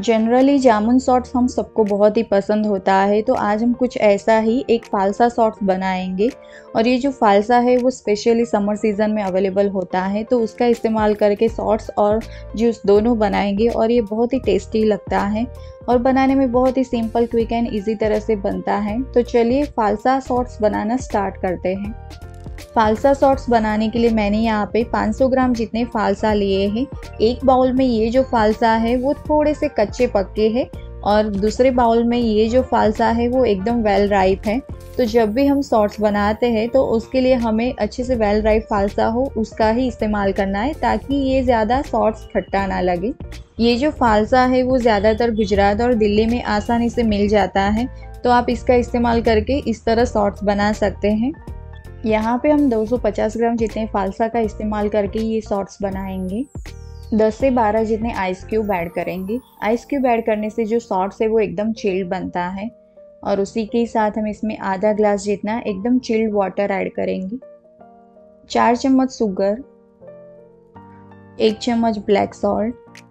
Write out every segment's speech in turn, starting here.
Generally जामुन sauce हम सबको बहुत ही पसंद होता है, तो आज हम कुछ ऐसा ही एक फालसा सॉस बनाएंगे। और ये जो फालसा है वो स्पेशली समर सीज़न में अवेलेबल होता है, तो उसका इस्तेमाल करके सॉस और जूस दोनों बनाएंगे और ये बहुत ही टेस्टी लगता है और बनाने में बहुत ही सिंपल, क्विक एंड ईजी तरह से बनता है। तो चलिए फालसा सॉस बनाना स्टार्ट करते हैं। फालसा सॉस बनाने के लिए मैंने यहाँ पे 500 ग्राम जितने फालसा लिए हैं। एक बाउल में ये जो फालसा है वो थोड़े से कच्चे पक्के हैं और दूसरे बाउल में ये जो फालसा है वो एकदम वेल राइप है। तो जब भी हम सॉस बनाते हैं तो उसके लिए हमें अच्छे से वेल राइप फालसा हो उसका ही इस्तेमाल करना है, ताकि ये ज़्यादा सॉस खट्टा ना लगे। ये जो फालसा है वो ज़्यादातर गुजरात और दिल्ली में आसानी से मिल जाता है, तो आप इसका इस्तेमाल करके इस तरह सॉस बना सकते हैं। यहाँ पे हम 250 ग्राम जितने फालसा का इस्तेमाल करके ये सॉस बनाएंगे। 10 से 12 जितने आइस क्यूब ऐड करेंगे। आइस क्यूब ऐड करने से जो सॉस है वो एकदम चिल्ड बनता है। और उसी के साथ हम इसमें आधा ग्लास जितना एकदम चिल्ड वाटर ऐड करेंगे। 4 चम्मच शुगर, 1 चम्मच ब्लैक सॉल्ट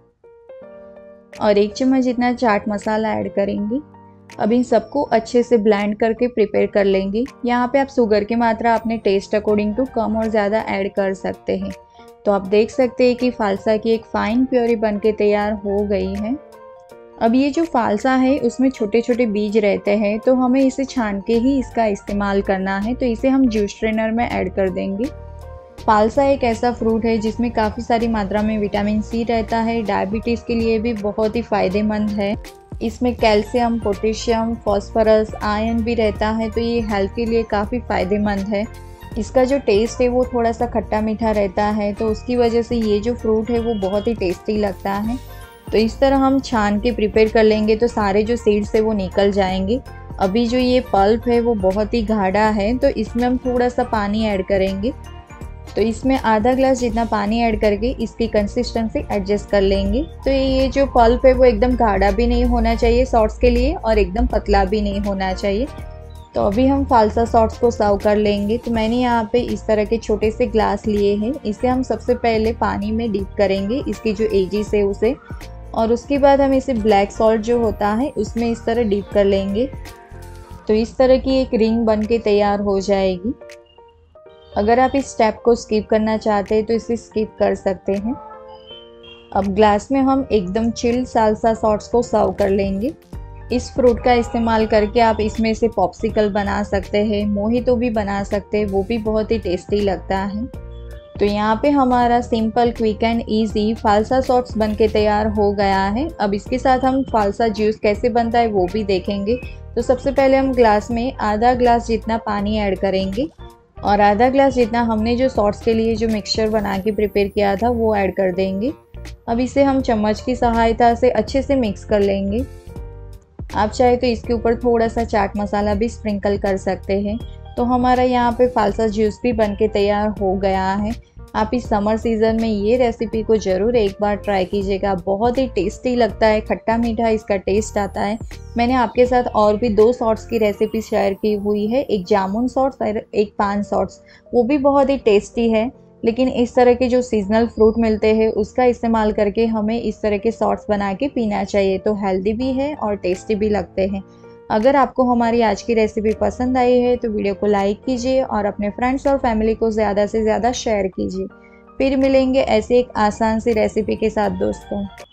और 1 चम्मच जितना चाट मसाला ऐड करेंगे। अब इन सबको अच्छे से ब्लेंड करके प्रिपेयर कर लेंगे। यहाँ पे आप शुगर की मात्रा अपने टेस्ट अकॉर्डिंग टू कम और ज़्यादा ऐड कर सकते हैं। तो आप देख सकते हैं कि फालसा की एक फाइन प्योरी बनके तैयार हो गई है। अब ये जो फालसा है उसमें छोटे छोटे बीज रहते हैं, तो हमें इसे छान के ही इसका इस्तेमाल करना है। तो इसे हम जूस स्ट्रेनर में ऐड कर देंगे। फालसा एक ऐसा फ्रूट है जिसमें काफ़ी सारी मात्रा में विटामिन सी रहता है। डायबिटीज़ के लिए भी बहुत ही फ़ायदेमंद है। इसमें कैल्शियम, पोटेशियम, फॉस्फोरस, आयरन भी रहता है, तो ये हेल्थ के लिए काफ़ी फ़ायदेमंद है। इसका जो टेस्ट है वो थोड़ा सा खट्टा मीठा रहता है, तो उसकी वजह से ये जो फ्रूट है वो बहुत ही टेस्टी लगता है। तो इस तरह हम छान के प्रिपेयर कर लेंगे तो सारे जो सीड्स है वो निकल जाएंगे। अभी जो ये पल्प है वो बहुत ही गाढ़ा है, तो इसमें हम थोड़ा सा पानी ऐड करेंगे। तो इसमें आधा ग्लास जितना पानी ऐड करके इसकी कंसिस्टेंसी एडजस्ट कर लेंगे। तो ये जो पल्प है वो एकदम गाढ़ा भी नहीं होना चाहिए सॉस के लिए और एकदम पतला भी नहीं होना चाहिए। तो अभी हम फालसा सॉस को सर्व कर लेंगे। तो मैंने यहाँ पे इस तरह के छोटे से ग्लास लिए हैं। इसे हम सबसे पहले पानी में डिप करेंगे, इसकी जो एजिस है उसे, और उसके बाद हम इसे ब्लैक सॉल्ट जो होता है उसमें इस तरह डिप कर लेंगे। तो इस तरह की एक रिंग बन के तैयार हो जाएगी। अगर आप इस स्टेप को स्किप करना चाहते हैं तो इसे स्किप कर सकते हैं। अब ग्लास में हम एकदम चिल्ड साल्सा सॉस को सर्व कर लेंगे। इस फ्रूट का इस्तेमाल करके आप इसमें से पॉप्सिकल बना सकते हैं, मोहितो भी बना सकते हैं, वो भी बहुत ही टेस्टी लगता है। तो यहाँ पे हमारा सिंपल, क्विक एंड ईजी फालसा सॉस बन के तैयार हो गया है। अब इसके साथ हम फालसा जूस कैसे बनता है वो भी देखेंगे। तो सबसे पहले हम ग्लास में आधा ग्लास जितना पानी ऐड करेंगे और आधा ग्लास जितना हमने जो सॉस के लिए जो मिक्सचर बना के प्रिपेयर किया था वो ऐड कर देंगे। अब इसे हम चम्मच की सहायता से अच्छे से मिक्स कर लेंगे। आप चाहे तो इसके ऊपर थोड़ा सा चाट मसाला भी स्प्रिंकल कर सकते हैं। तो हमारा यहाँ पे फालसा जूस भी बन के तैयार हो गया है। आप इस समर सीज़न में ये रेसिपी को ज़रूर एक बार ट्राई कीजिएगा। बहुत ही टेस्टी लगता है, खट्टा मीठा इसका टेस्ट आता है। मैंने आपके साथ और भी 2 सॉस की रेसिपी शेयर की हुई है, एक जामुन सॉस और एक पान सॉस, वो भी बहुत ही टेस्टी है। लेकिन इस तरह के जो सीजनल फ्रूट मिलते हैं उसका इस्तेमाल करके हमें इस तरह के सॉस बना के पीना चाहिए, तो हेल्दी भी है और टेस्टी भी लगते हैं। अगर आपको हमारी आज की रेसिपी पसंद आई है तो वीडियो को लाइक कीजिए और अपने फ्रेंड्स और फैमिली को ज़्यादा से ज़्यादा शेयर कीजिए। फिर मिलेंगे ऐसे एक आसान सी रेसिपी के साथ दोस्तों।